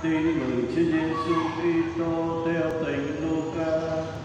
Tin mừng Chúa Giêsu Kitô theo Thánh Luca.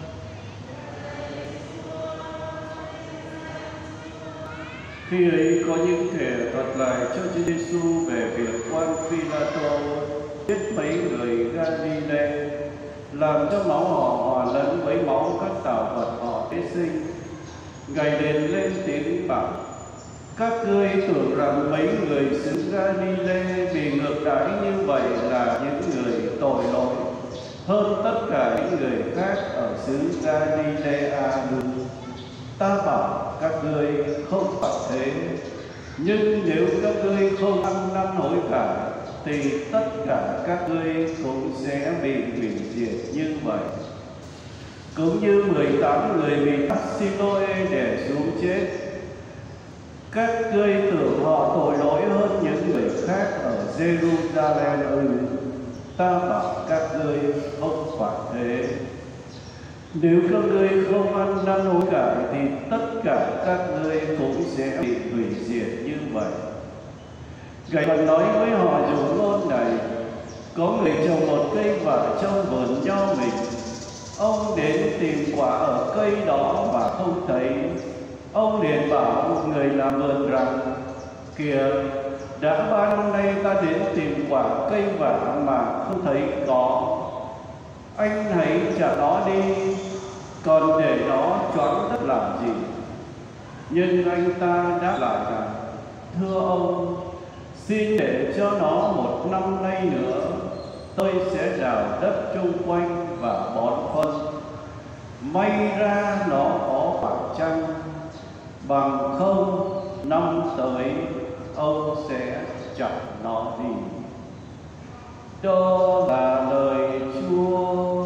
Khi ấy có những kẻ thuật lại cho Chúa Giêsu về việc quan Phi-la-tô giết mấy người Ga-li-lê, làm cho máu họ hòa lẫn với máu các tạo vật họ tế sinh. Ngài liền lên tiếng bảo: các ngươi tưởng rằng mấy người xứ Ga-li-lê bị ngược đãi như vậy là những người tội lỗi hơn tất cả những người khác ở xứ Ga-li-lê ư? Ta bảo các ngươi không phải thế. Nhưng nếu các ngươi không ăn năn hối cải thì tất cả các ngươi cũng sẽ bị hủy diệt như vậy. Cũng như 18 người bị Siloe đè xuống chết, các ngươi tưởng họ tội lỗi hơn những người khác ở Jerusalem ư? Ta bảo các ngươi không phải thế. Nếu các ngươi không ăn năn hối cải thì tất cả các ngươi cũng sẽ bị hủy diệt như vậy. Ngài còn nói với họ dụ ngôn này: có người trồng một cây vải trong vườn nho mình. Ông đến tìm quả ở cây đó mà không thấy. Ông liền bảo người làm vườn rằng: kìa, đã 3 năm nay ta đến tìm quả cây vả mà không thấy có. Anh hãy trả nó đi, còn để nó choáng đất làm gì? Nhưng anh ta đáp lại rằng: thưa ông, xin để cho nó 1 năm nay nữa, tôi sẽ đào đất chung quanh và bón phân. May ra nó có quả chăng, bằng không năm tới ông sẽ chặt nó đi. Đó là lời Chúa.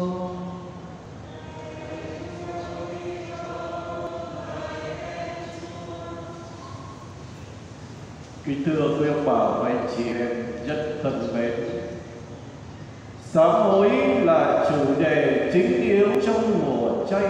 Kính thưa quý ông bà và anh chị em rất thân mến, sám hối là chủ đề chính yếu trong mùa chay.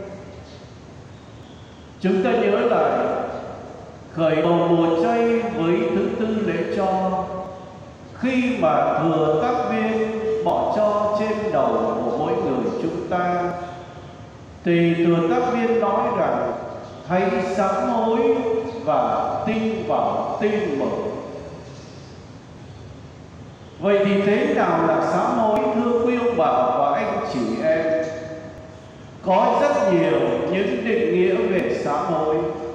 Chúng ta nhớ lại khởi đầu mùa chay với thứ tư lễ cho, khi mà thừa tác viên bỏ cho trên đầu của mỗi người chúng ta, thì thừa tác viên nói rằng: hãy sám hối và tin vào tin mừng. Vậy thì thế nào là sám hối, thưa quý ông bà và anh chị em? Có rất nhiều những định nghĩa về sám hối.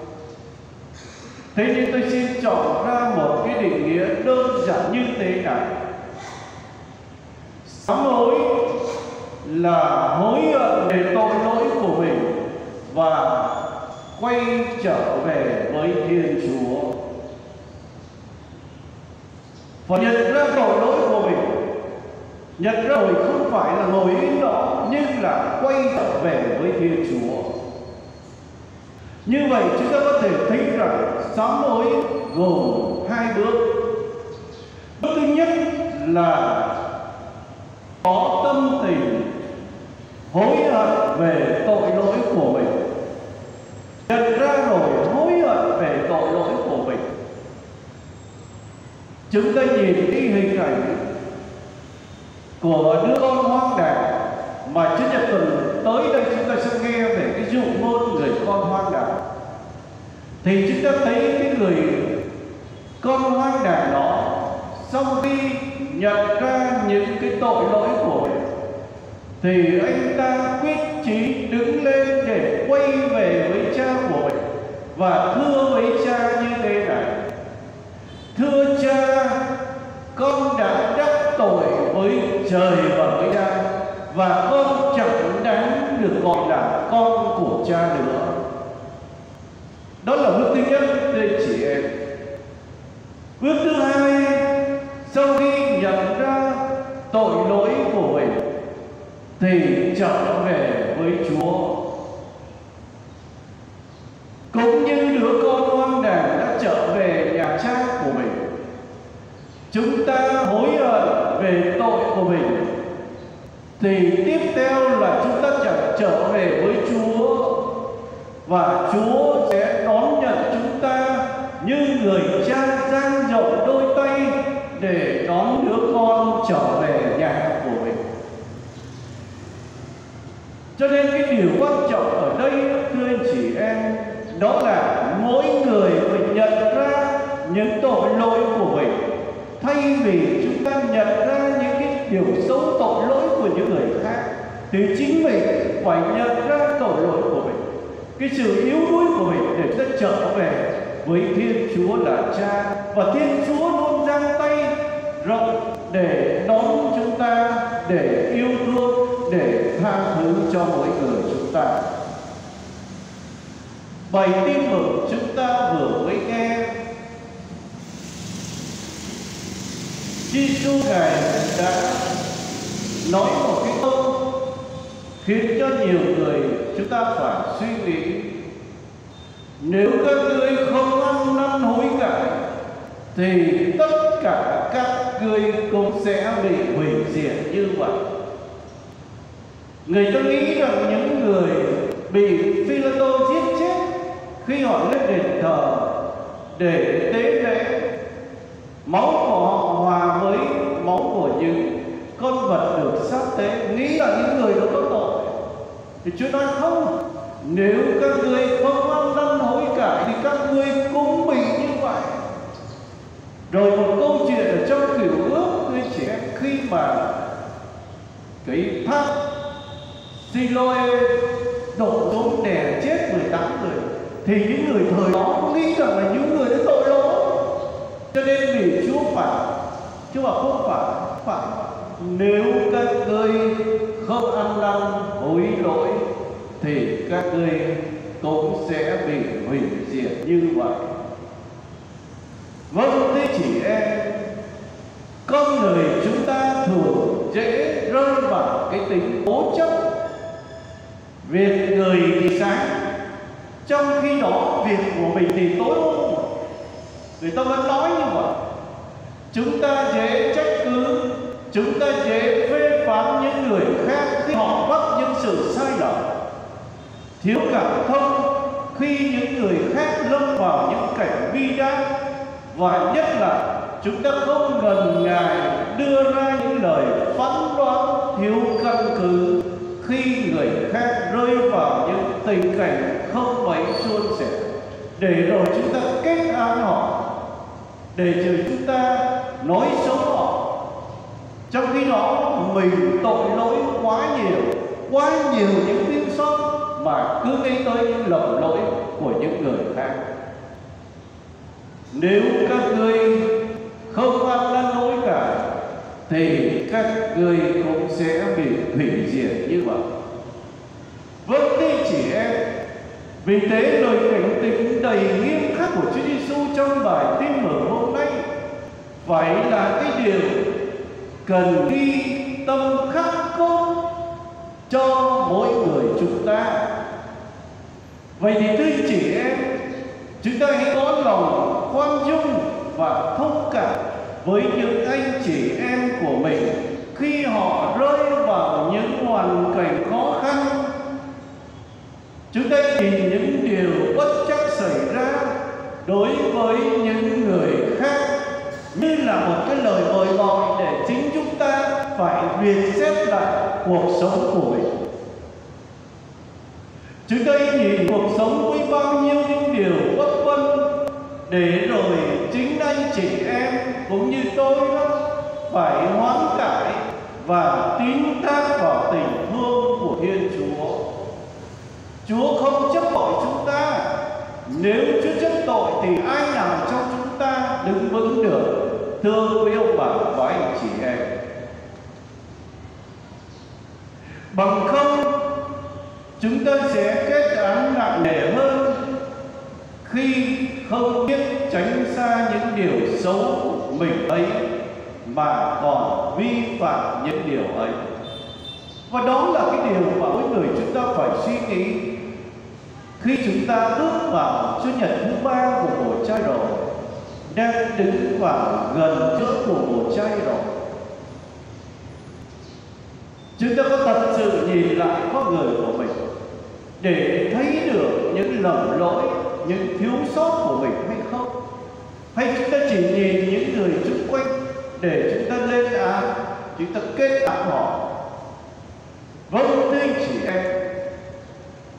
Thế nhưng tôi xin chọn ra một cái định nghĩa đơn giản như thế này: sám hối là hối hận về tội lỗi của mình và quay trở về với Thiên Chúa. Và nhận ra tội lỗi của mình, nhận ra rồi không phải là ngồi yên đó, nhưng là quay trở về với Thiên Chúa. Như vậy chúng ta có thể thấy rằng sám hối gồm 2 bước. Bước thứ nhất là có tâm tình hối hận về tội lỗi của mình, nhận ra rồi hối hận về tội lỗi của mình. Chúng ta nhìn cái hình ảnh của đứa con hoang đàng mà Chúa Nhật tuần tới đây chúng ta sẽ nghe về cái dụ ngôn người con hoang đàng. Thì chúng ta thấy cái người con hoang đàng đó, sau khi nhận ra những cái tội lỗi của mình, thì anh ta quyết chí đứng lên để quay về với cha của mình và thưa với cha như thế này: thưa cha, con đã đắc tội với trời và với cha, và con chẳng đáng được gọi là con của cha nữa. Đó là bước thứ nhất, thưa chị em. Bước thứ hai, sau khi nhận ra tội lỗi của mình thì trở về với Chúa. Cũng như đứa con hoang đàng đã trở về nhà cha của mình, chúng ta hối hận về tội của mình, thì tiếp theo là chúng ta trở về với Chúa, và Chúa sẽ đón nhận chúng ta như người cha dang rộng đôi tay để đón đứa con trở về nhà Cho nên cái điều quan trọng ở đây, thưa anh chị em, đó là mỗi người phải nhận ra những tội lỗi của mình. Thay vì chúng ta nhận ra những cái điều xấu, tội lỗi của những người khác, thì chính mình phải nhận ra tội lỗi của mình, cái sự yếu đuối của mình, để chúng ta trở về với Thiên Chúa là Cha. Và Thiên Chúa luôn giang tay rộng để đón chúng ta, để yêu thương, để tha thứ cho mỗi người chúng ta. Bài tin mừng chúng ta vừa mới nghe, Giêsu Ngài đã nói một cái câu khiến cho nhiều người chúng ta phải suy nghĩ: nếu các ngươi không ăn năn hối cải thì tất cả các ngươi cũng sẽ bị hủy diệt như vậy. Người ta nghĩ rằng những người bị Phi-la-tô giết chết khi họ lên đền thờ để tế lễ, máu của họ hòa với máu của những con vật được sát tế, nghĩ là những người đó có tội. Thì Chúa nói không, nếu các ngươi không ăn năn hối cải thì các ngươi cũng bị như vậy. Rồi một câu chuyện ở trong Cựu Ước, người chị em, khi mà cái tháp Siloe đổ xuống đè chết 18 người, thì những người thời đó nghĩ rằng là những người đó tội lỗi, cho nên vì Chúa phạt. Chúa bảo không phải, nếu các ngươi không ăn năn hối lỗi thì các ngươi cũng sẽ bị hủy diệt như vậy. Vâng, thưa chị em, con người chúng ta thường dễ rơi vào cái tính cố chấp. Việc người thì sáng, trong khi đó việc của mình thì tối hôm. Người ta vẫn nói như vậy. Chúng ta dễ trách cứ, chúng ta dễ phê phán những người khác khi họ mắc những sự sai lầm, thiếu cảm thông khi những người khác lâm vào những cảnh bi đát, và nhất là chúng ta không ngần ngại đưa ra những lời phán đoán thiếu căn cứ khi người khác rơi vào những tình cảnh không mấy suôn sẻ, để rồi chúng ta kết án họ, để rồi chúng ta nói xấu họ, trong khi đó mình tội lỗi quá nhiều những thiếu sót mà cứ nghĩ tới những lầm lỗi của những người khác. Nếu các ngươi không ăn năn hối cải thì các ngươi cũng sẽ bị hủy diệt như vậy. Vâng, thưa chị em, vì thế lời cảnh tỉnh đầy nghiêm khắc của Chúa Giêsu trong bài tin mừng hôm nay phải là cái điều cần ghi tâm khắc cốt cho mỗi người chúng ta. Vậy thì thưa chị em, chúng ta hãy có lòng khoan dung và thông cảm với những anh chị em của mình khi họ rơi vào những hoàn cảnh khó khăn. Chúng ta nhìn những điều bất trắc xảy ra đối với những người khác như là một cái lời mời gọi để chính chúng ta phải viết xét lại cuộc sống của mình. Chúng ta nhìn cuộc sống với bao nhiêu những điều bất vân, để rồi chính anh chị em cũng như tôi phải hoán cải và tín thác vào tình thương của Thiên Chúa. Chúa không chấp tội chúng ta. Nếu Chúa chấp tội thì ai nào trong chúng ta đứng vững được, thưa quý ông bà và anh chị em. Bằng không chúng ta sẽ kết án nặng nề hơn khi không biết tránh xa những điều xấu mình ấy mà còn vi phạm những điều ấy. Và đó là cái điều mà mỗi người chúng ta phải suy nghĩ khi chúng ta bước vào Chủ nhật thứ 3 của mùa chay rồi, đang đứng vào gần giữa của mùa chay rồi. Chúng ta có thật sự nhìn lại con người của mình để thấy được những lầm lỗi, những thiếu sót của mình hay không? Hay chúng ta chỉ nhìn những người xung quanh để chúng ta lên án, chúng ta kết án họ? Vâng, thưa anh chị em,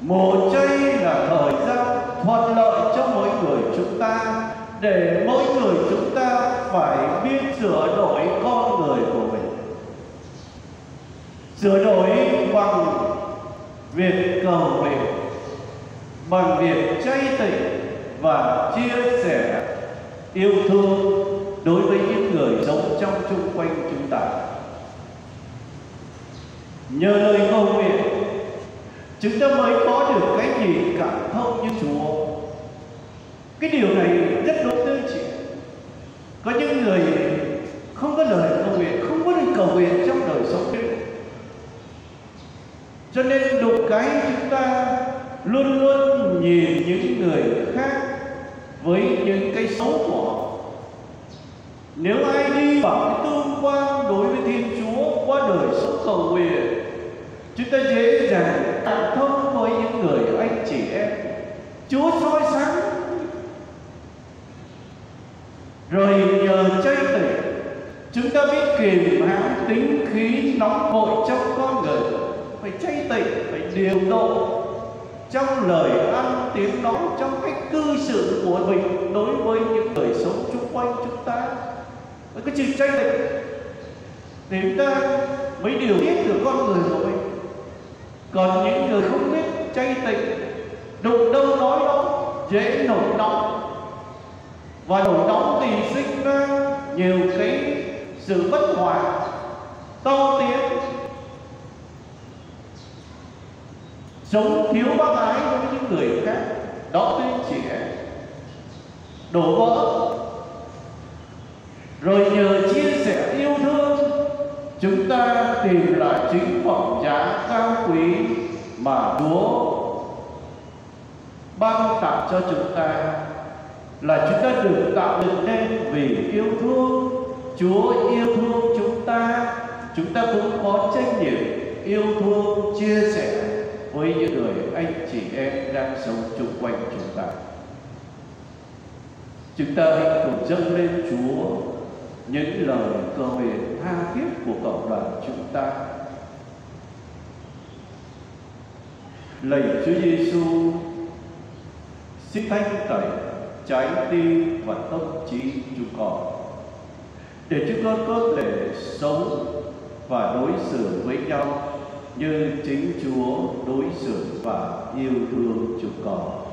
Mùa chay là thời gian thuận lợi cho mỗi người chúng ta, để mỗi người chúng ta phải biết sửa đổi con người của mình. Sửa đổi bằng việc cầu nguyện, bằng việc chay tịnh và chia sẻ yêu thương đối với những người sống trong chung quanh chúng ta. Nhờ lời cầu nguyện, chúng ta mới có được cái nhìn cảm thông như Chúa. Cái điều này rất đúng thưa chị. Có những người không có lời cầu nguyện, không có lời cầu nguyện trong đời sống đấy. Cho nên đụng cái chúng ta luôn luôn nhìn những người khác với những cái xấu của họ. Nếu ai đi vào cái tương quan đối với Thiên Chúa qua đời sống cầu nguyện, chúng ta dễ dàng cảm thông với những người anh chị em. Chúa soi sáng, rồi nhờ chay tịnh, chúng ta biết kiềm hãm tính khí nóng vội trong con người. Phải chay tịnh, phải điều độ trong lời ăn tiếng nói, trong cách cư xử của mình đối với những người sống chung quanh chúng ta. Cái chữ chay tịnh thì chúng ta mới điều tiết được con người của mình. Còn những người không biết chay tịnh, đụng đâu nói đó, dễ nổi nóng, và nổi nóng thì sinh ra nhiều cái sự bất hòa, to tiếng, sống thiếu bác ái với những người khác. Đó là chị em đổ vỡ. Rồi nhờ chia sẻ yêu thương, chúng ta tìm lại chính phẩm giá cao quý mà Chúa ban tặng cho chúng ta, là chúng ta được tạo dựng nên vì yêu thương. Chúa yêu thương chúng ta cũng có trách nhiệm yêu thương, chia sẻ với những người anh chị em đang sống chung quanh chúng ta. Chúng ta hãy cùng dâng lên Chúa những lời cầu nguyện tha thiết của cộng đoàn chúng ta. Lạy Chúa Giêsu, xin thanh tẩy trái tim và tâm trí chúng con, để chúng con có thể sống và đối xử với nhau như chính Chúa đối xử và yêu thương chúng con.